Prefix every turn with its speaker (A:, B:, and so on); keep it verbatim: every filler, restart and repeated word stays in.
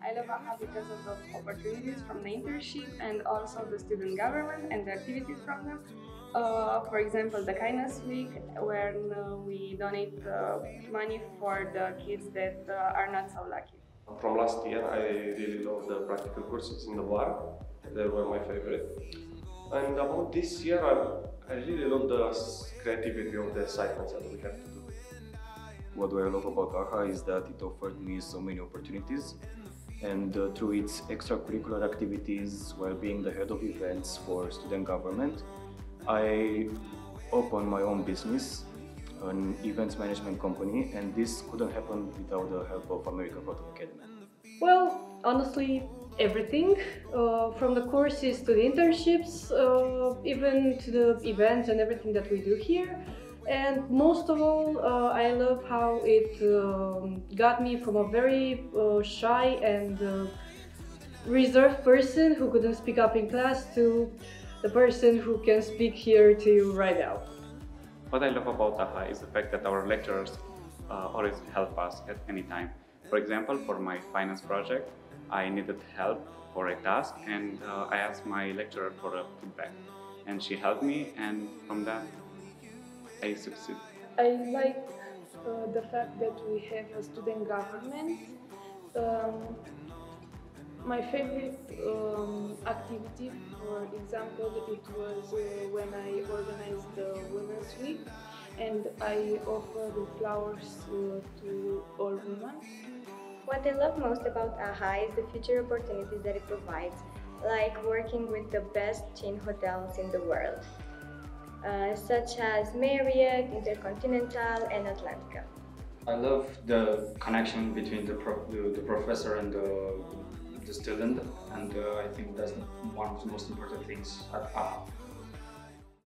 A: I love AHA because of the opportunities from the internship and also the student government and the activities from them. Uh, for example, the Kindness Week, where uh, we donate uh, money for the kids that uh, are not so lucky.
B: From last year, I really love the practical courses in the bar. They were my favorite. And about this year, I, I really love the creativity of the assignments that we have to do.
C: What do I love about AHA is that it offered me so many opportunities, and uh, through its extracurricular activities, while being the head of events for student government, I opened my own business, an events management company, and this couldn't happen without the help of American Photo Academy.
D: Well, honestly, everything, uh, from the courses to the internships, uh, even to the events and everything that we do here. And most of all, uh, I love how it um, got me from a very uh, shy and uh, reserved person who couldn't speak up in class to the person who can speak here to you right now.
E: What I love about AHA is the fact that our lecturers uh, always help us at any time. For example, for my finance project, I needed help for a task, and uh, I asked my lecturer for a feedback, and she helped me, and from that, I succeeded.
F: I like uh, the fact that we have a student government. Um, my favorite um, activity, for example, it was uh, when I organized the Women's Week and I offered flowers uh, to all women.
G: What I love most about AHA is the future opportunities that it provides, like working with the best chain hotels in the world, uh, such as Marriott, Intercontinental, and Atlantica.
H: I love the connection between the, pro the, the professor and the, the student, and uh, I think that's one of the most important things at AHA.